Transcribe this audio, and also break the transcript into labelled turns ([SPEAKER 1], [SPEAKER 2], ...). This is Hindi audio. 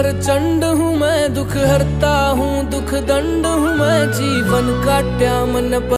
[SPEAKER 1] प्रचंड हूँ मैं, दुख हरता हूँ दुख दंड हूँ मैं, जीवन काट्या मन